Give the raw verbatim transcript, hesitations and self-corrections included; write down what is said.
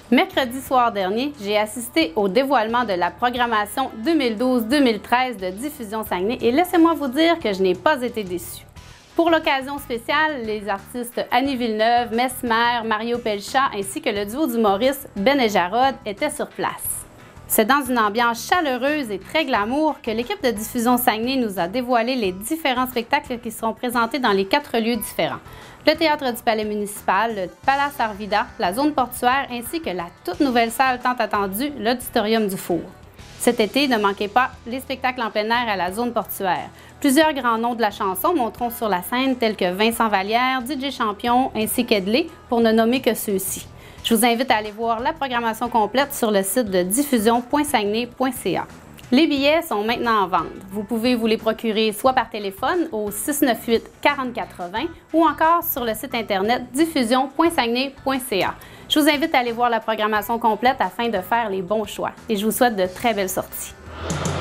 Mercredi soir dernier, j'ai assisté au dévoilement de la programmation deux mille douze deux mille treize de Diffusion Saguenay et laissez-moi vous dire que je n'ai pas été déçue. Pour l'occasion spéciale, les artistes Annie Villeneuve, Mesmer, Mario Pelchat ainsi que le duo d'humoristes Ben et Jarod étaient sur place. C'est dans une ambiance chaleureuse et très glamour que l'équipe de Diffusion Saguenay nous a dévoilé les différents spectacles qui seront présentés dans les quatre lieux différents. Le Théâtre du Palais municipal, le Palace Arvida, la zone portuaire ainsi que la toute nouvelle salle tant attendue, l'Auditorium du Four. Cet été, ne manquez pas les spectacles en plein air à la zone portuaire. Plusieurs grands noms de la chanson monteront sur la scène tels que Vincent Vallière, D J Champion ainsi qu'Edley, pour ne nommer que ceux-ci. Je vous invite à aller voir la programmation complète sur le site de diffusion point saguenay point c a. Les billets sont maintenant en vente. Vous pouvez vous les procurer soit par téléphone au six neuf huit quarante quatre-vingts ou encore sur le site internet diffusion point saguenay point c a. Je vous invite à aller voir la programmation complète afin de faire les bons choix et je vous souhaite de très belles sorties.